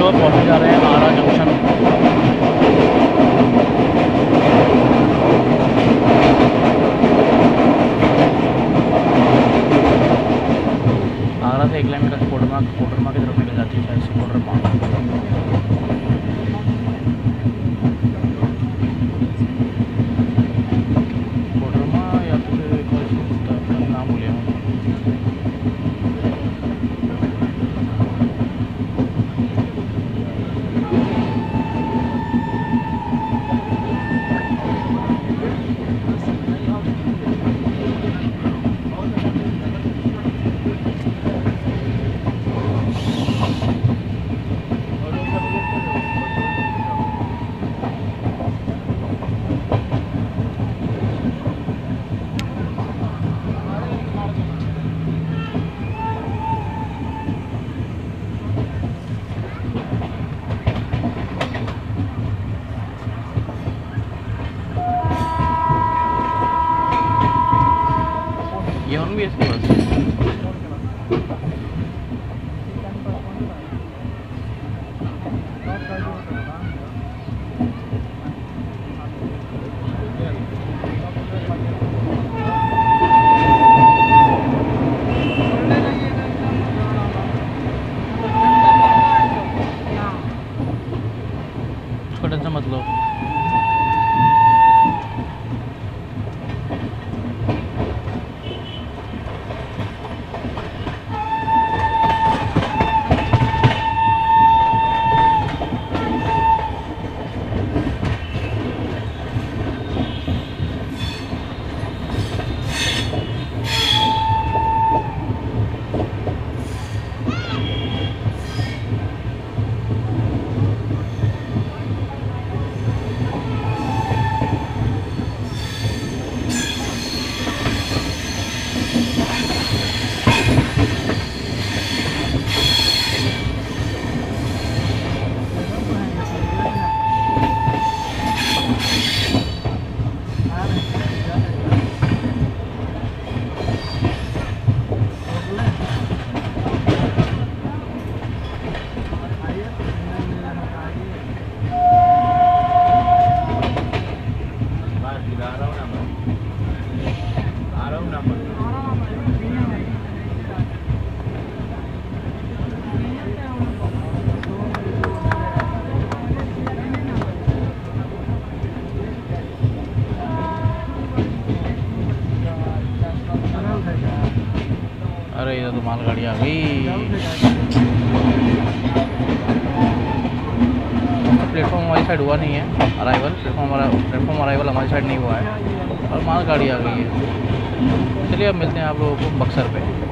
दोस्तों पहुँचने जा रहे हैं आरा जंक्शन। आगरा से 1 किलोमीटर कोडरमा की तरफ निकल जाती है शायद से कोडरमा। या फिर नाम भूलिया हूँ। ये और भी इसके पास उसका टेंशन मत लो। अरे इधर तो मालगाड़ी आ गई। प्लेटफॉर्म हमारी साइड हुआ नहीं है अराइवल। प्लेटफॉर्म अराइवल हमारी साइड नहीं हुआ है और मालगाड़ी आ गई है। चलिए अब मिलते हैं आप लोगों को बक्सर पे।